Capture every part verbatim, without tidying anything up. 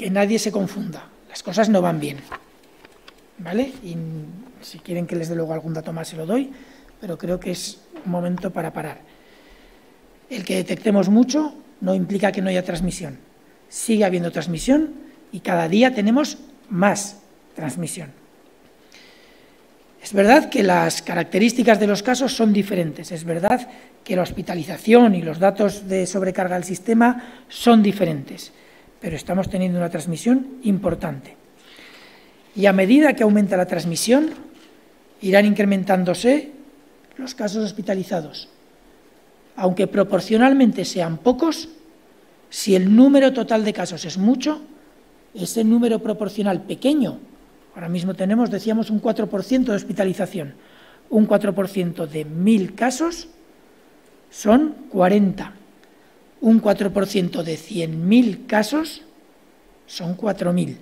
que nadie se confunda, las cosas no van bien, ¿vale? Y si quieren que les dé luego algún dato más se lo doy, pero creo que es un momento para parar. El que detectemos mucho no implica que no haya transmisión. Sigue habiendo transmisión y cada día tenemos más transmisión. Es verdad que las características de los casos son diferentes, es verdad que la hospitalización y los datos de sobrecarga del sistema son diferentes, pero estamos teniendo una transmisión importante. Y a medida que aumenta la transmisión, irán incrementándose los casos hospitalizados. Aunque proporcionalmente sean pocos, si el número total de casos es mucho, ese número proporcional pequeño, ahora mismo tenemos, decíamos, un cuatro por ciento de hospitalización, un cuatro por ciento de mil casos son cuarenta, un cuatro por ciento de cien mil casos son cuatro mil.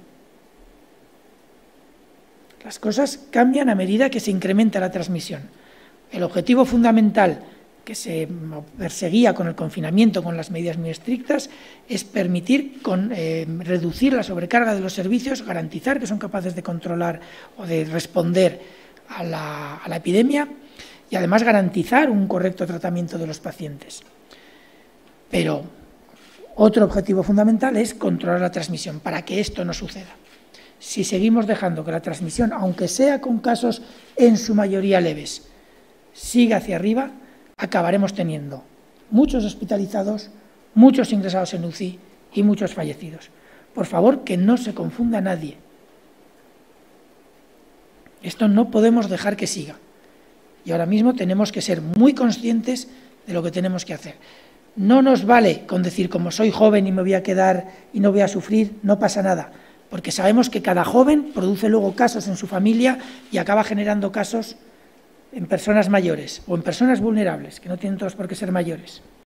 Las cosas cambian a medida que se incrementa la transmisión. El objetivo fundamental que se perseguía con el confinamiento, con las medidas muy estrictas, es permitir con, eh, reducir la sobrecarga de los servicios, garantizar que son capaces de controlar o de responder a la, a la epidemia y además garantizar un correcto tratamiento de los pacientes. Pero otro objetivo fundamental es controlar la transmisión para que esto no suceda. Si seguimos dejando que la transmisión, aunque sea con casos en su mayoría leves, siga hacia arriba, acabaremos teniendo muchos hospitalizados, muchos ingresados en U C I y muchos fallecidos. Por favor, que no se confunda nadie. Esto no podemos dejar que siga. Y ahora mismo tenemos que ser muy conscientes de lo que tenemos que hacer. No nos vale con decir, como soy joven y me voy a quedar y no voy a sufrir, no pasa nada, porque sabemos que cada joven produce luego casos en su familia y acaba generando casos en personas mayores o en personas vulnerables, que no tienen todos por qué ser mayores.